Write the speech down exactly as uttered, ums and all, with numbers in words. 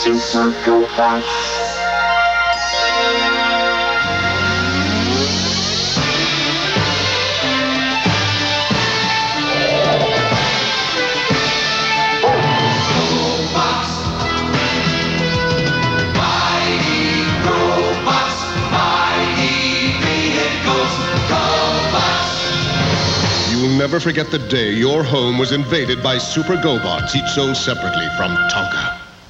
Super GoBots. You'll never forget the day your home was invaded by Super GoBots, each sold separately from Tonka.